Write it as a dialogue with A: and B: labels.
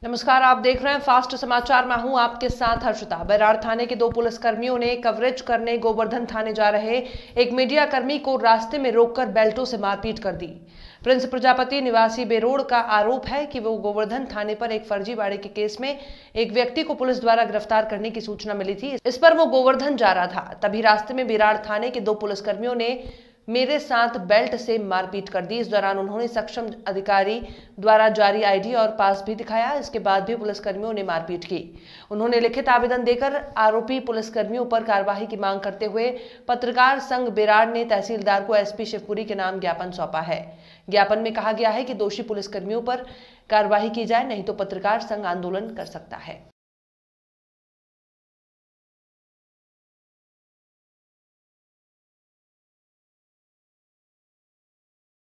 A: नमस्कार, आप देख रहे हैं फास्ट समाचार। मैं हूं आपके साथ हर्षिता। बैराड़ थाने के दो पुलिसकर्मियों ने कवरेज करने गोवर्धन थाने जा रहे एक मीडिया कर्मी को रास्ते में रोककर बेल्टों से मारपीट कर दी। प्रिंस प्रजापति निवासी बेरोड़ का आरोप है कि वो गोवर्धन थाने पर एक फर्जीवाड़े के केस में एक व्यक्ति को पुलिस द्वारा गिरफ्तार करने की सूचना मिली थी। इस पर वो गोवर्धन जा रहा था, तभी रास्ते में बैराड़ थाने के दो पुलिसकर्मियों ने मेरे साथ बेल्ट से मारपीट कर दी। इस दौरान उन्होंने सक्षम अधिकारी द्वारा जारी आईडी और पास भी दिखाया। इसके बाद भी पुलिसकर्मियों ने मारपीट की। उन्होंने लिखित आवेदन देकर आरोपी पुलिसकर्मियों पर कार्रवाई की मांग करते हुए पत्रकार संघ बैराड़ ने तहसीलदार को एसपी शिवपुरी के नाम ज्ञापन सौंपा है। ज्ञापन में कहा गया है कि दोषी पुलिसकर्मियों पर कार्रवाई की जाए, नहीं तो पत्रकार संघ आंदोलन कर सकता है।